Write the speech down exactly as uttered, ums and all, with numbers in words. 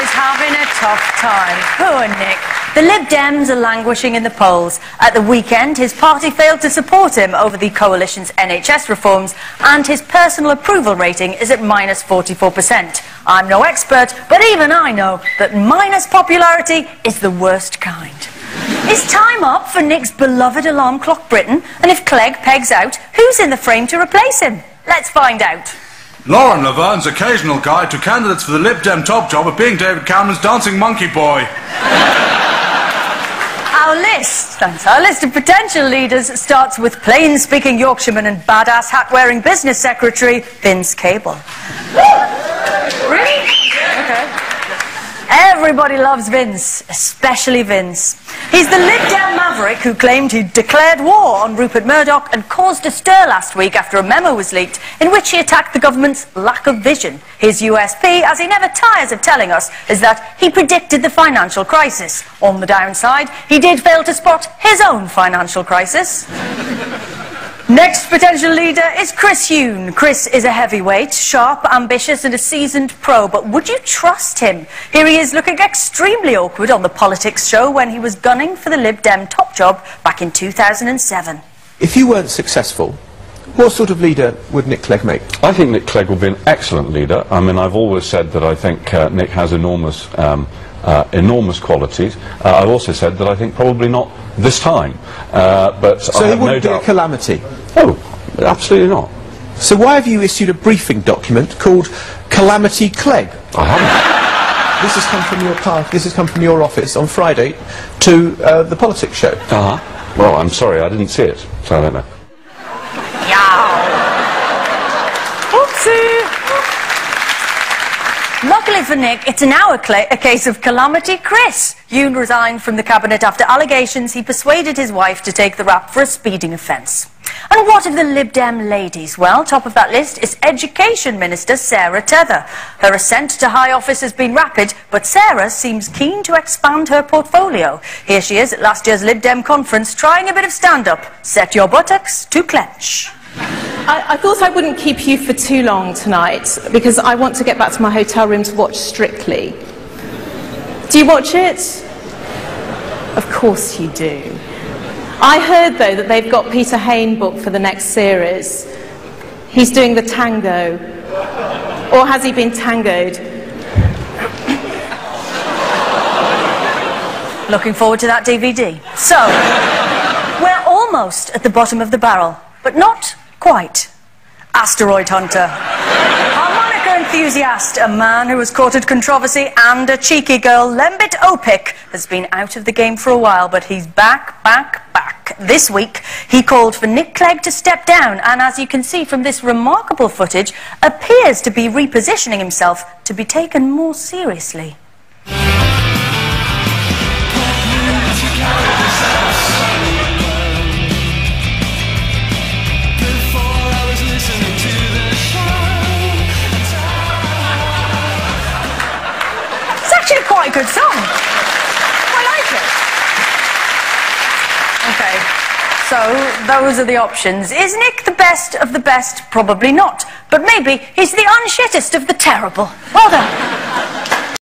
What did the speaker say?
is having a tough time. Poor Nick. The Lib Dems are languishing in the polls. At the weekend, his party failed to support him over the coalition's N H S reforms, and his personal approval rating is at minus forty-four percent. I'm no expert, but even I know that minus popularity is the worst kind. Is time up for Nick's beloved alarm clock Britain? And if Clegg pegs out, who's in the frame to replace him? Let's find out. Lauren Laverne's occasional guide to candidates for the Lib Dem top job of being David Cameron's dancing monkey boy. Our list, thanks, our list of potential leaders starts with plain-speaking Yorkshireman and badass hat-wearing business secretary, Vince Cable. Really? Okay. Everybody loves Vince, especially Vince. He's the Lib Dem maverick who claimed he'd declared war on Rupert Murdoch and caused a stir last week after a memo was leaked in which he attacked the government's lack of vision. His U S P, as he never tires of telling us, is that he predicted the financial crisis. On the downside, he did fail to spot his own financial crisis. Next potential leader is Chris Huhne. Chris is a heavyweight, sharp, ambitious and a seasoned pro, but would you trust him? Here he is looking extremely awkward on the Politics show when he was gunning for the Lib Dem top job back in two thousand seven. If you weren't successful, what sort of leader would Nick Clegg make? I think Nick Clegg would be an excellent leader. I mean, I've always said that I think uh, Nick has enormous, um, uh, enormous qualities. Uh, I've also said that I think probably not this time. Uh, but so I have he wouldn't no be doubt. a calamity? Oh, absolutely not. So why have you issued a briefing document called Calamity Clegg? I haven't. This has come from your part. This has come from your office on Friday to uh, the Politics show. Uh huh. Well, I'm sorry, I didn't see it, so I don't know. Oopsie. Luckily for Nick, it's now a, a case of Calamity Chris. Huhne resigned from the cabinet after allegations he persuaded his wife to take the rap for a speeding offence. And what of the Lib Dem ladies? Well, top of that list is Education Minister Sarah Tether. Her ascent to high office has been rapid, but Sarah seems keen to expand her portfolio. Here she is at last year's Lib Dem conference, trying a bit of stand-up. Set your buttocks to clench. I, I thought I wouldn't keep you for too long tonight, because I want to get back to my hotel room to watch Strictly. Do you watch it? Of course you do. I heard, though, that they've got Peter Hain booked for the next series. He's doing the tango. Or has he been tangoed? Looking forward to that D V D. So, we're almost at the bottom of the barrel, but not quite. Asteroid Hunter. Harmonica enthusiast, a man who has courted controversy, and a cheeky girl, Lembit Opik, has been out of the game for a while, but he's back, back, back. This week, he called for Nick Clegg to step down, and as you can see from this remarkable footage, appears to be repositioning himself to be taken more seriously. Quite a good song. I like it. Okay, so those are the options. Is Nick the best of the best? Probably not. But maybe he's the unshittest of the terrible. Well done.